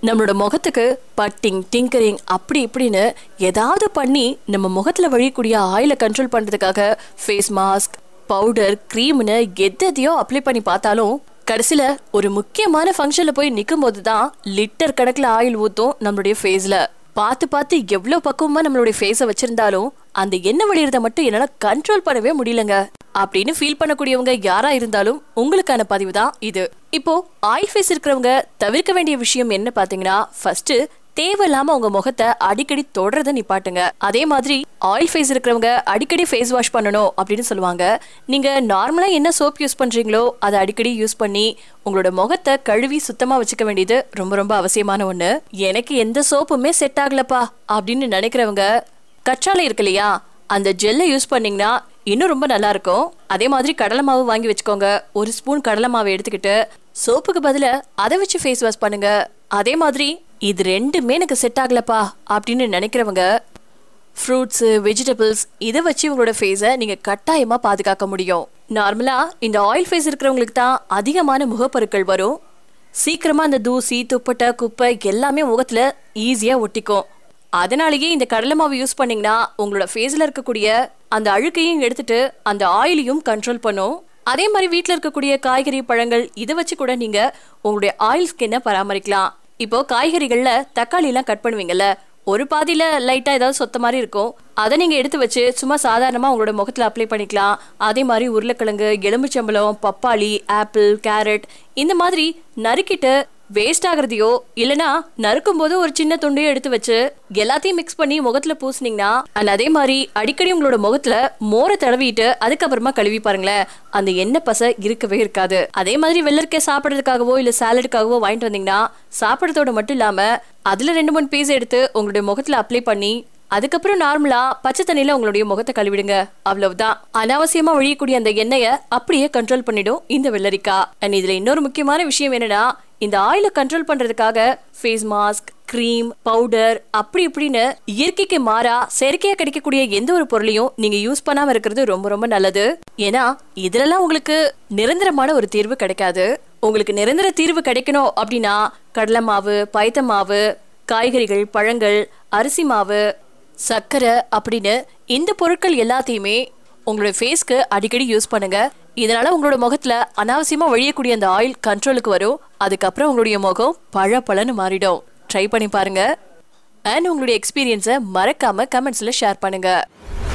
நம்மளோட முகத்துக்கு padding tinkering அப்படி இப்படின்னு ஏதாவது பண்ணி நம்ம முகத்துல வழியக்கூடிய ஆயிலை கண்ட்ரோல் பண்றதுக்காக ஃபேஸ் மாஸ்க் பவுடர் கிரீம்னு எதையோ அப்ளை பண்ணி பார்த்தாலும் கடைசியில ஒரு முக்கியமான ஃபங்க்ஷன்ல போய் நிற்கும் போதுதான் லிட்டர் கணக்குல ஆயில் ஊத்தும் நம்மளுடைய ஃபேஸ்ல. பார்த்து பார்த்து எவ்வளவு பக்குவமா நம்மளுடைய ஃபேஸை வச்சிருந்தாலும் அந்த எண்ணெய் வடிகிறத மட்டும் என்னால கண்ட்ரோல் பண்ணவே முடியலங்க அப்படின்னு ஃபீல் பண்ணக்கூடியவங்க யாரா இருந்தாலும் உங்களுக்கான பதிவு தான் இது. இப்போ ஆயில் ஃபேஸ் இருக்கிறவங்க தவிர்க்க வேண்டிய விஷயம் என்ன பாத்தீங்கன்னா, ஃபர்ஸ்ட் தேவையில்லாம உங்க முகத்தை அடிக்கடி தொடறத நிப்பாட்டுங்க. அதே மாதிரி ஆயில் ஃபேஸ் இருக்கிறவங்க அடிக்கடி ஃபேஸ் வாஷ் பண்ணணும் அப்படின்னு சொல்லுவாங்க. நீங்க நார்மலா என்ன சோப் யூஸ் பண்றீங்களோ அதை அடிக்கடி யூஸ் பண்ணி உங்களோட முகத்தை கழுவி சுத்தமா வச்சுக்க வேண்டியது ரொம்ப ரொம்ப அவசியமான ஒண்ணு. எனக்கு எந்த சோப்புமே செட் ஆகலப்பா அப்படின்னு நினைக்கிறவங்க கற்றாழை இருக்கு இல்லையா, அந்த ஜெல்லை யூஸ் பண்ணீங்கன்னா இன்னும் ரொம்ப நல்லா இருக்கும். அதே மாதிரி கடலை மாவு வாங்கி வச்சுக்கோங்க. ஒரு ஸ்பூன் கடலை மாவை எடுத்துக்கிட்டு சோப்புக்கு பதில அதை வச்சு ஃபேஸ் வாஷ் பண்ணுங்க. அதே மாதிரி இது ரெண்டுமே எனக்கு செட் ஆகலப்பா அப்படின்னு நினைக்கிறவங்க ஃப்ரூட்ஸ் வெஜிடபிள்ஸ் இதை வச்சு உங்களோட ஃபேஸை நீங்க கட்டாயமா பாதுகாக்க முடியும். நார்மலா இந்த ஆயில் ஃபேஸ் இருக்கிறவங்களுக்கு தான் அதிகமான முகப்பருக்கள் வரும். சீக்கிரமா அந்த தூசி துப்பட்டை குப்பை எல்லாமே முகத்துல ஈஸியா ஒட்டிக்கும். அதனாலேயே இந்த கடலை மாவு யூஸ் பண்ணீங்கன்னா உங்களோட ஃபேஸ்ல இருக்கக்கூடிய அந்த அழுக்கையும் எடுத்துட்டு அந்த ஆயிலையும் கண்ட்ரோல் பண்ணும். அதே மாதிரி வீட்டில் இருக்கக்கூடிய காய்கறி பழங்கள் இதை வச்சு கூட நீங்க உங்களுடைய ஆயில் ஸ்கின்னை பராமரிக்கலாம். இப்போ காய்கறிகள்ல தக்காளி எல்லாம் கட் பண்ணுவீங்கல்ல, ஒரு பாதியில லைட்டா ஏதாவது சொத்த மாதிரி இருக்கும். அதை நீங்க எடுத்து வச்சு சும்மா சாதாரணமா உங்களோட முகத்துல அப்ளை பண்ணிக்கலாம். அதே மாதிரி உருளைக்கிழங்கு எலுமிச்சம்பழம் பப்பாளி ஆப்பிள் கேரட் இந்த மாதிரி நறுக்கிட்டு வேஸ்ட் ஆகுறதையோ இல்லனா நறுக்கும் போது ஒரு சின்ன துண்டையோ எடுத்து வச்சு எல்லாத்தையும் மிக்ஸ் பண்ணி முகத்துல பூசினீங்கன்னா அதே மாதிரி அடிக்கடி உங்களோட முகத்துல மோரை தடவிட்டு அதுக்கப்புறமா கழுவி பாருங்களேன், அந்த எண்ணெய் பசை இருக்கவே இருக்காது. அதே மாதிரி வெள்ளரிக்காய் சாப்பிட்றதுக்காகவோ இல்ல சாலடுக்காகவோ வாங்கிட்டு வந்தீங்கன்னா சாப்பிட்றதோட மட்டும் இல்லாம அதுல 2-3 பீஸ் எடுத்து உங்களுடைய முகத்துல அப்ளை பண்ணி அதுக்கப்புறம் நார்மலா பச்சை தண்ணியில உங்களுடைய முகத்தை கழுவிடுங்க. அவ்வளவுதான். அனாவசியமா வழியக்கூடிய அந்த எண்ணெயை அப்படியே கண்ட்ரோல் பண்ணிடும் இந்த வெள்ளரிக்காய். அண்ட் இதுல இன்னொரு முக்கியமான விஷயம் என்னன்னா, இந்த ஆயிலை கண்ட்ரோல் பண்றதுக்காக ஃபேஸ் மாஸ்க் கிரீம் பவுடர் அப்படி இப்படின்னு இயற்கைக்கு மாறா செயற்கையா கிடைக்கக்கூடிய எந்த ஒரு பொருளையும் நீங்க யூஸ் பண்ணாம இருக்கிறது ரொம்ப ரொம்ப நல்லது. ஏன்னா இதுலலாம் உங்களுக்கு நிரந்தரமான ஒரு தீர்வு கிடைக்காது. உங்களுக்கு நிரந்தர தீர்வு கிடைக்கணும் அப்படின்னா கடலை மாவு பயத்த மாவு காய்கறிகள் பழங்கள் அரிசி மாவு சர்க்கரை அப்படின்னு இந்த பொருட்கள் எல்லாத்தையுமே உங்களோட ஃபேஸ்க்கு அடிக்கடி யூஸ் பண்ணுங்க. இதனால உங்களோட முகத்துல அனாவசியமா வழியக்கூடிய அந்த ஆயில் கண்ட்ரோலுக்கு வரும். அதுக்கப்புறம் உங்களுடைய முகம் பழன்னு மாறிடும். ட்ரை பண்ணி பாருங்க. அண்ட் உங்களுடைய எக்ஸ்பீரியன்ஸை மறக்காம கமெண்ட்ஸ்ல ஷேர் பண்ணுங்க.